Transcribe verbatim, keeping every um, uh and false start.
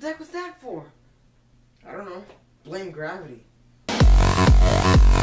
the heck was that for? I don't know. Blame gravity.